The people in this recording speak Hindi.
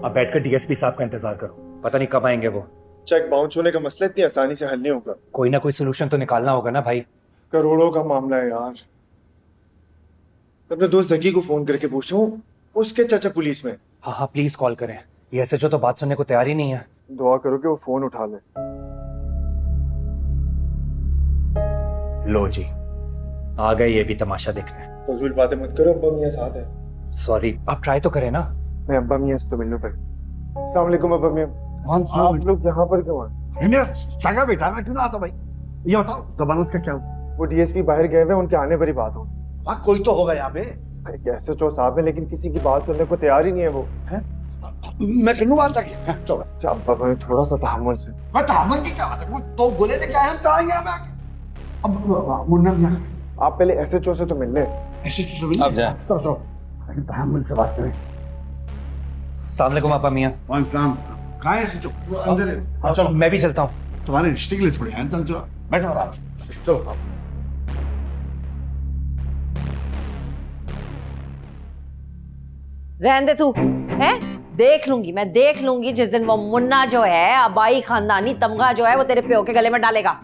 अब बैठकर डीएसपी साहब का इंतजार करो, पता नहीं कब आएंगे वो। चेक बाउंस होने का मसला इतनी आसानी से हल नहीं होगा। कोई ना कोई सोल्यूशन तो निकालना होगा ना भाई। करोड़ों का मामला है यार। अपने दोस्त जकी को फोन करके पूछता हूँ, उसके चाचा पुलिस में। हाँ हाँ प्लीज कॉल करें, ये एसएचओ तो बात सुनने को तैयार ही नहीं है। दुआ करो कि वो फोन उठा ले। लो जी, आ गए ये भी तमाशा देखने। फजूल बातें मत करो, अब्बा मियाँ साथ है। सॉरी, आप ट्राई तो करें ना। मैं अब्बा मियाँ से तो मिलने पर। अस्सलाम वालेकुम अब्बा मियाँ। आप लोग यहाँ पर क्यों आए? मेरा सगा बेटा, मैं क्यों ना आता भाई? ये बताओ जमानत का क्या हुआ? वो डीएसपी बाहर गए हुए, उनके आने पर ही बात हो। हाँ कोई तो होगा यहाँ पे। कैसे चो साहब है, लेकिन किसी की बात सुनने को तैयार ही नहीं है वो। है? मैं क्यों बात रखी? चलो अच्छा अब्बा भाई थोड़ा सा तहम्मुल से। मैं तहम्मुल की क्या बात है? वो तो बोले लेके आए, हम चढ़ाएंगे यहाँ पे आके। अब मुन्ना मियाँ, आप पहले एसएचओ से तो मिल ले। ऐसे चीज़ मिल। अब जा। चलो तहम्मुल से बात करें। अस्सलाम वालेकुम आपा मियाँ। वालेकुम। कहाँ है ऐसे? वो अंदर है। हाँ चलो, मैं भी चलता हूँ। तुम्हारे रिश्ते के लिए थोड़ी है। चलो बैठो आराम से। चलो रहने दे तू है। मैं देख लूंगी जिस दिन वो मुन्ना जो है, अबाई खानदानी तमगा जो है, वो तेरे प्यो के गले में डालेगा।